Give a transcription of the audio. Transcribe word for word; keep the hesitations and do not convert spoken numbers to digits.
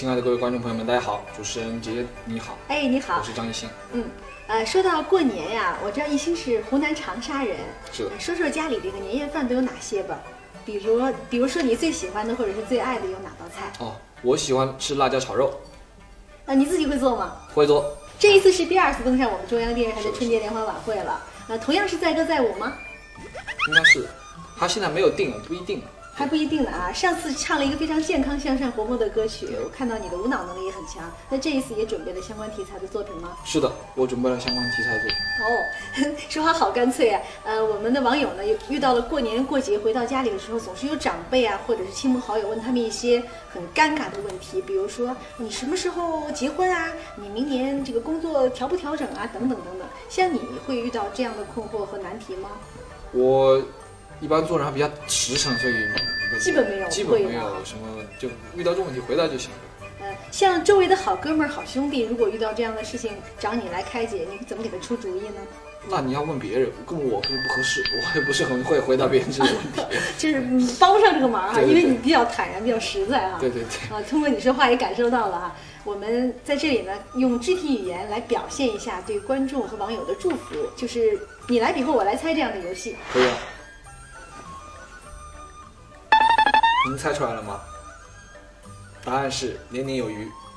亲爱的各位观众朋友们，大家好，主持人杰你好， 哎，你好， 我是张艺兴。 嗯，呃，说到过年呀，我知道艺兴是湖南长沙人， 是的。 说说家里这个年夜饭都有哪些吧？比如，比如说你最喜欢的或者是最爱的有哪道菜？ 哦，我喜欢吃辣椒炒肉。 啊，你自己会做吗？ 会做。 这一次是第二次登上我们中央电视台的春节联欢晚会了，呃，同样是载歌载舞吗？ 应该是，他现在没有定，不一定。 还不一定呢啊！上次唱了一个非常健康、向上、活泼的歌曲，我看到你的舞蹈能力也很强。那这一次也准备了相关题材的作品吗？ 是的，我准备了相关题材的作品。哦，说话好干脆啊！呃，我们的网友呢，遇到了过年过节回到家里的时候，总是有长辈啊，或者是亲朋好友问他们一些很尴尬的问题，比如说你什么时候结婚啊？你明年这个工作调不调整啊？等等等等。像你会遇到这样的困惑和难题吗？ 我。一般做人还比较实诚，所以基本没有， 基本没有什么，就遇到这种问题回答就行了。 呃，像周围的好哥们儿、好兄弟，如果遇到这样的事情找你来开解，你怎么给他出主意呢？ 那你要问别人，跟我不合适，我也不是很会回答别人这个问题， 就是帮不上这个忙啊， 对对对， 因为你比较坦然、比较实在啊。 对对对。 啊，通过你说话也感受到了啊。我们在这里呢，用肢体语言来表现一下对观众和网友的祝福，就是你来比划，我来猜这样的游戏。 可以啊。您猜出来了吗？答案是年年有余。